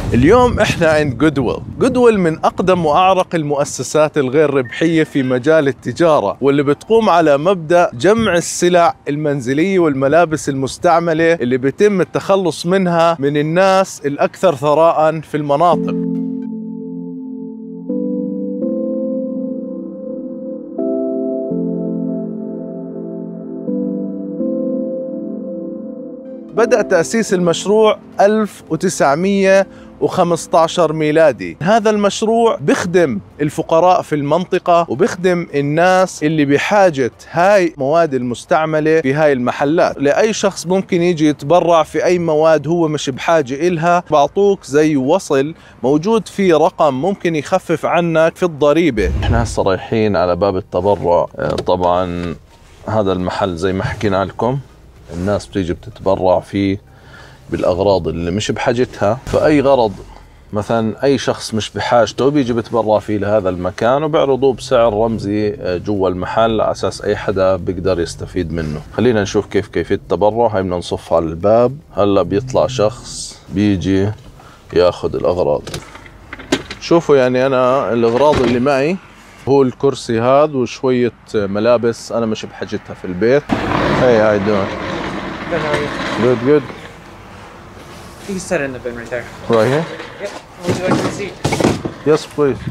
اليوم احنا عند جودويل من اقدم واعرق المؤسسات الغير ربحية في مجال التجارة، واللي بتقوم على مبدأ جمع السلع المنزلية والملابس المستعملة اللي بيتم التخلص منها من الناس الاكثر ثراء في المناطق. بدأ تأسيس المشروع 1915 ميلادي. هذا المشروع بخدم الفقراء في المنطقة وبخدم الناس اللي بحاجة هاي مواد المستعملة في هاي المحلات. لأي شخص ممكن يجي يتبرع في أي مواد هو مش بحاجة إلها، بعطوك زي وصل موجود فيه رقم ممكن يخفف عنك في الضريبة. احنا هسه رايحين على باب التبرع. طبعا هذا المحل زي ما حكينا لكم الناس بتيجي بتتبرع فيه بالأغراض اللي مش بحاجتها، فأي غرض مثلا أي شخص مش بحاجته بيجي بتبرع فيه لهذا المكان وبيعرضوه بسعر رمزي جوا المحل على أساس أي حدا بيقدر يستفيد منه. خلينا نشوف كيفية التبرع. هاي بدنا نصف على الباب. هلا بيطلع شخص بيجي ياخذ الأغراض. شوفوا يعني أنا الأغراض اللي معي هو الكرسي هذا وشوية ملابس أنا مش بحاجتها في البيت. Hey, how you doing? Good, how are you? Good, good. You can set it in the bin right there. Right here? Yep. Would you like a receipt? Yes, please.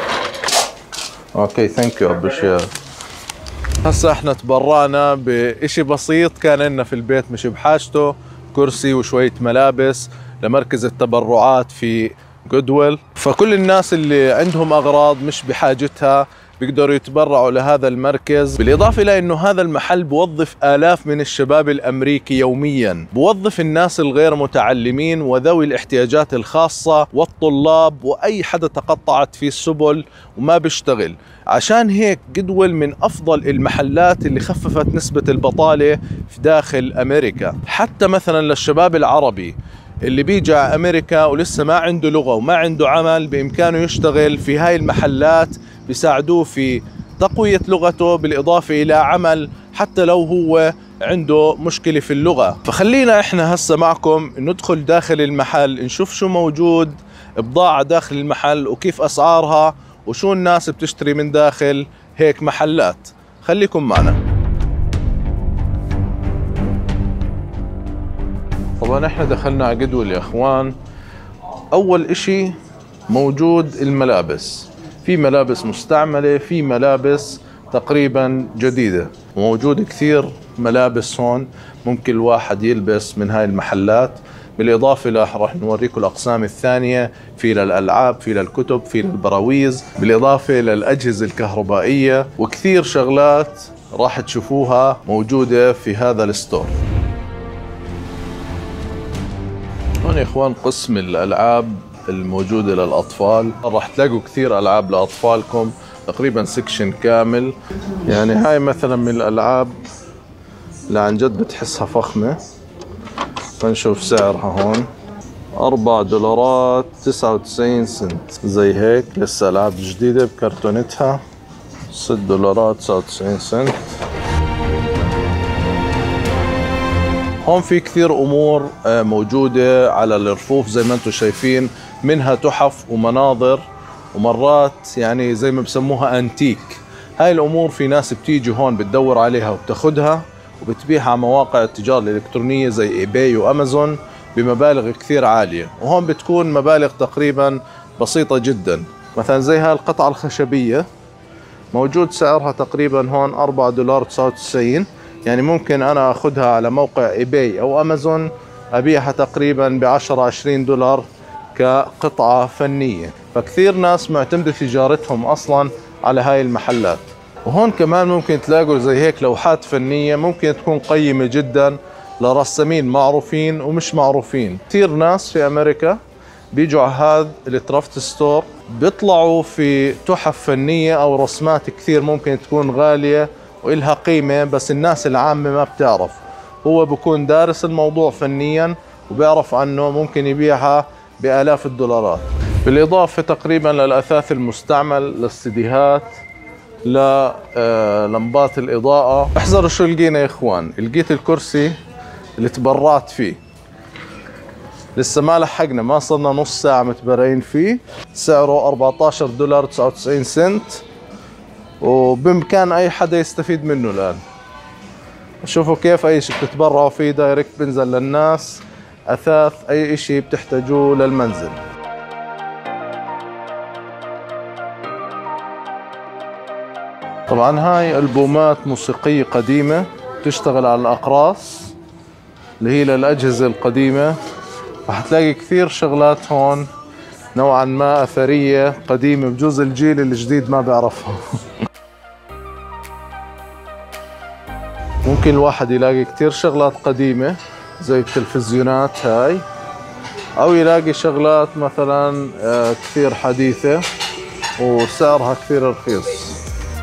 Okay, thank you. appreciate it. هسا احنا تبرعنا بإشي بسيط كان لنا في البيت مش بحاجته، كرسي وشوية ملابس لمركز التبرعات في جودويل. فكل الناس اللي عندهم أغراض مش بحاجتها بيقدروا يتبرعوا لهذا المركز. بالإضافة إلى أنه هذا المحل بوظف آلاف من الشباب الأمريكي يوميا، بوظف الناس الغير متعلمين وذوي الاحتياجات الخاصة والطلاب وأي حدا تقطعت فيه السبل وما بيشتغل. عشان هيك جودويل من أفضل المحلات اللي خففت نسبة البطالة في داخل أمريكا. حتى مثلا للشباب العربي اللي بيجي على أمريكا ولسه ما عنده لغة وما عنده عمل، بإمكانه يشتغل في هاي المحلات، بيساعدوه في تقوية لغته بالإضافة إلى عمل حتى لو هو عنده مشكلة في اللغة. فخلينا إحنا هسه معكم ندخل داخل المحل نشوف شو موجود بضاعة داخل المحل وكيف أسعارها وشو الناس بتشتري من داخل هيك محلات. خليكم معنا. طبعا احنا دخلنا على جودويل يا اخوان. اول اشي موجود الملابس، في ملابس مستعملة، في ملابس تقريبا جديدة، وموجود كثير ملابس هون ممكن الواحد يلبس من هاي المحلات. بالإضافة راح نوريكم الأقسام الثانية، في للألعاب، في للكتب، في للبراويز، بالإضافة للأجهزة الكهربائية وكثير شغلات راح تشوفوها موجودة في هذا الستور. هون يا إخوان قسم الألعاب الموجودة للأطفال. راح تلاقوا كثير ألعاب لأطفالكم، تقريبا سكشن كامل. يعني هاي مثلا من الألعاب اللي عن جد بتحسها فخمة. فنشوف سعرها هون $4.99 زي هيك. لسه ألعاب جديدة بكرتونتها. $6.99. هون في كثير أمور موجودة على الرفوف زي ما انتم شايفين، منها تحف ومناظر ومرات يعني زي ما بسموها أنتيك. هاي الأمور في ناس بتيجي هون بتدور عليها وبتاخدها وبتبيعها على مواقع التجارة الإلكترونية زي إيباي وأمازون بمبالغ كثير عالية، وهون بتكون مبالغ تقريبا بسيطة جدا. مثلا زي هاي القطعة الخشبية موجود سعرها تقريبا هون $4.99. يعني ممكن أنا أخذها على موقع إيباي أو أمازون أبيعها تقريبا $10-20 كقطعة فنية. فكثير ناس معتمدة تجارتهم أصلا على هاي المحلات. وهون كمان ممكن تلاقوا زي هيك لوحات فنية ممكن تكون قيمة جدا لرسامين معروفين ومش معروفين. كثير ناس في أمريكا بيجوا على هذا الترافت ستور بيطلعوا في تحف فنية أو رسمات كثير ممكن تكون غالية وإلها قيمة، بس الناس العامة ما بتعرف. هو بكون دارس الموضوع فنيا وبيعرف عنه، ممكن يبيعها بآلاف الدولارات. بالإضافة تقريبا للأثاث المستعمل، للسيديهات، للمبات الإضاءة. احذروا شو لقينا يا إخوان. لقيت الكرسي اللي تبرعت فيه. لسه ما لحقنا، ما صرنا نص ساعة متبرعين فيه. سعره $14.99 وبإمكان أي حدا يستفيد منه الآن. شوفوا كيف أي شيء بتتبرعوا فيه دايركت بنزل للناس، أثاث، أي شيء بتحتاجوه للمنزل. طبعا هاي ألبومات موسيقية قديمة تشتغل على الأقراص اللي هي للأجهزة القديمة. رح تلاقي كثير شغلات هون نوعا ما أثرية قديمة، بجوز الجيل الجديد ما بيعرفها. ممكن الواحد يلاقي كثير شغلات قديمة زي التلفزيونات هاي، أو يلاقي شغلات مثلا كثير حديثة وسعرها كثير رخيص.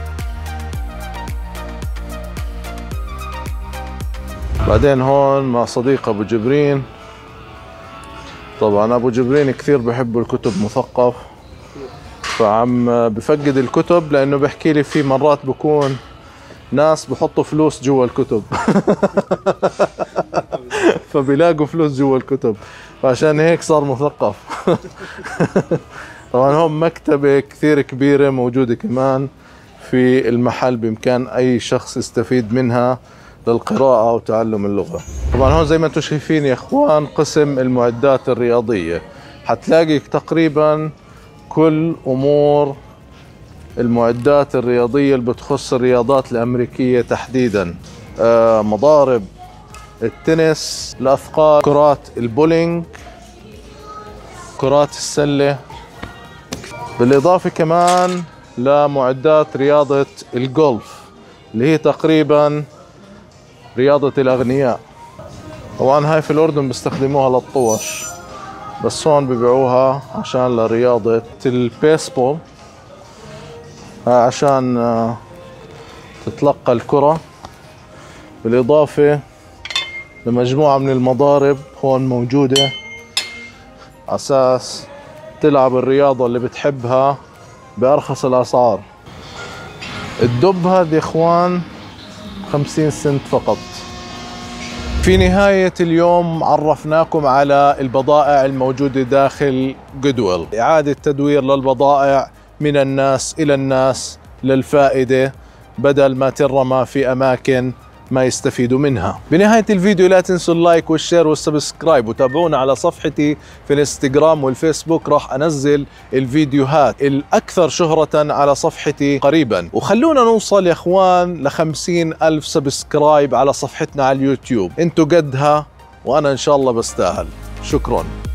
بعدين هون مع صديق أبو جبرين. طبعا أبو جبرين كثير بحب الكتب، مثقف، فعم بفقد الكتب لأنه بحكي لي في مرات بكون ناس بحطوا فلوس جوا الكتب فبيلاقوا فلوس جوا الكتب، فعشان هيك صار مثقف. طبعا هون مكتبة كثير كبيرة موجودة كمان في المحل، بإمكان أي شخص يستفيد منها للقراءة وتعلم اللغة. طبعا هون زي ما انتم شايفين يا اخوان قسم المعدات الرياضية، حتلاقي تقريبا كل امور المعدات الرياضية اللي بتخص الرياضات الامريكية تحديدا، مضارب التنس، الاثقال، كرات البولينج، كرات السلة، بالاضافة كمان لمعدات رياضة الجولف اللي هي تقريبا رياضة الأغنياء. طبعا هاي في الأردن بيستخدموها للطوش، بس هون ببيعوها عشان لرياضة البيسبول، عشان تتلقى الكرة، بالإضافة لمجموعة من المضارب هون موجودة على أساس تلعب الرياضة اللي بتحبها بأرخص الأسعار. الدب هذا يا إخوان 50 سنت فقط. في نهاية اليوم عرفناكم على البضائع الموجودة داخل جودويل، إعادة تدوير للبضائع من الناس إلى الناس للفائدة بدل ما ترمى في أماكن ما يستفيدوا منها. بنهاية الفيديو لا تنسوا اللايك والشير والسبسكرايب، وتابعونا على صفحتي في الانستغرام والفيسبوك، راح أنزل الفيديوهات الأكثر شهرة على صفحتي قريبا. وخلونا نوصل يا إخوان ل50,000 سبسكرايب على صفحتنا على اليوتيوب، انتوا قدها وأنا إن شاء الله بستاهل. شكرا.